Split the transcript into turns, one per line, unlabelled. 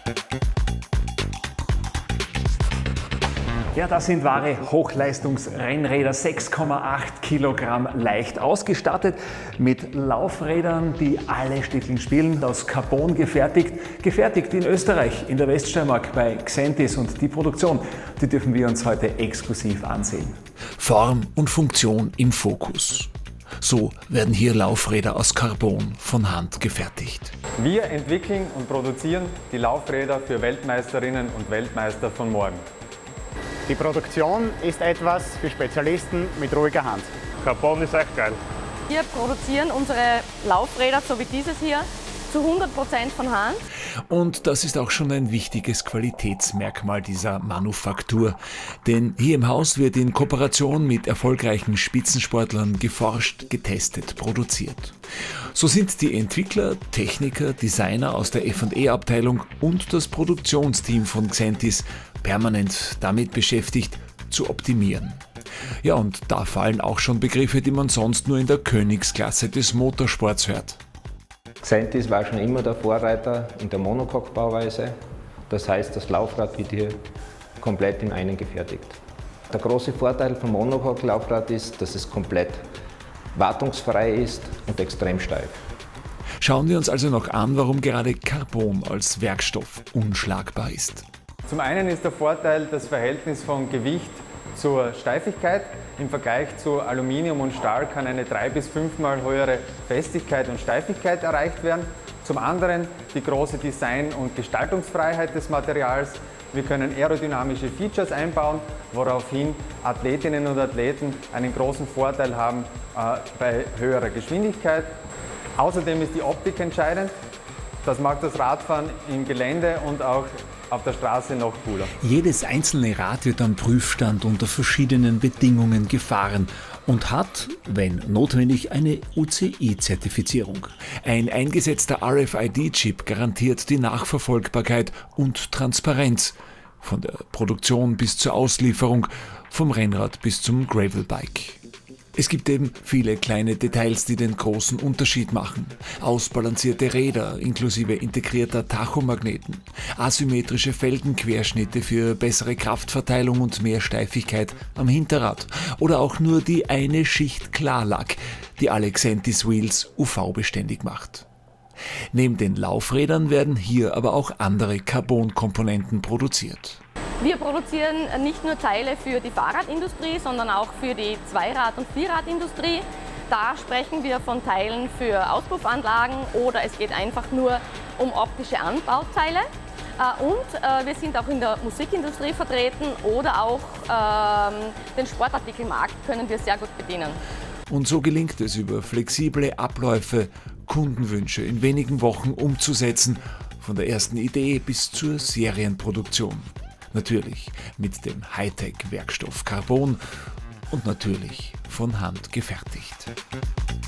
Ja, das sind wahre Hochleistungsrennräder, 6,8 Kilogramm leicht ausgestattet mit Laufrädern, die alle Stückchen spielen, aus Carbon gefertigt in Österreich, in der Weststeiermark bei Xentis, und die Produktion, die dürfen wir uns heute exklusiv ansehen.
Form und Funktion im Fokus. So werden hier Laufräder aus Carbon von Hand gefertigt.
Wir entwickeln und produzieren die Laufräder für Weltmeisterinnen und Weltmeister von morgen.
Die Produktion ist etwas für Spezialisten mit ruhiger Hand.
Carbon ist echt geil.
Wir produzieren unsere Laufräder, so wie dieses hier, zu 100% von Hand.
Und das ist auch schon ein wichtiges Qualitätsmerkmal dieser Manufaktur. Denn hier im Haus wird in Kooperation mit erfolgreichen Spitzensportlern geforscht, getestet, produziert. So sind die Entwickler, Techniker, Designer aus der F&E-Abteilung und das Produktionsteam von Xentis permanent damit beschäftigt, zu optimieren. Ja, und da fallen auch schon Begriffe, die man sonst nur in der Königsklasse des Motorsports hört.
Xentis war schon immer der Vorreiter in der Monocoque-Bauweise. Das heißt, das Laufrad wird hier komplett im einen gefertigt. Der große Vorteil vom Monocoque-Laufrad ist, dass es komplett wartungsfrei ist und extrem steif.
Schauen wir uns also noch an, warum gerade Carbon als Werkstoff unschlagbar ist.
Zum einen ist der Vorteil das Verhältnis von Gewicht zur Steifigkeit. Im Vergleich zu Aluminium und Stahl kann eine 3- bis 5-mal höhere Festigkeit und Steifigkeit erreicht werden. Zum anderen die große Design- und Gestaltungsfreiheit des Materials. Wir können aerodynamische Features einbauen, woraufhin Athletinnen und Athleten einen großen Vorteil haben bei höherer Geschwindigkeit. Außerdem ist die Optik entscheidend. Das macht das Radfahren im Gelände und auch auf der Straße noch cooler.
Jedes einzelne Rad wird am Prüfstand unter verschiedenen Bedingungen gefahren und hat, wenn notwendig, eine UCI-Zertifizierung. Ein eingesetzter RFID-Chip garantiert die Nachverfolgbarkeit und Transparenz, von der Produktion bis zur Auslieferung, vom Rennrad bis zum Gravelbike. Es gibt eben viele kleine Details, die den großen Unterschied machen. Ausbalancierte Räder inklusive integrierter Tachomagneten, asymmetrische Felgenquerschnitte für bessere Kraftverteilung und mehr Steifigkeit am Hinterrad oder auch nur die eine Schicht Klarlack, die alle Xentis Wheels UV-beständig macht. Neben den Laufrädern werden hier aber auch andere Carbon-Komponenten produziert.
Wir produzieren nicht nur Teile für die Fahrradindustrie, sondern auch für die Zweirad- und Vierradindustrie. Da sprechen wir von Teilen für Auspuffanlagen oder es geht einfach nur um optische Anbauteile. Und wir sind auch in der Musikindustrie vertreten oder auch den Sportartikelmarkt können wir sehr gut bedienen.
Und so gelingt es, über flexible Abläufe Kundenwünsche in wenigen Wochen umzusetzen, von der ersten Idee bis zur Serienproduktion. Natürlich mit dem Hightech-Werkstoff Carbon und natürlich von Hand gefertigt.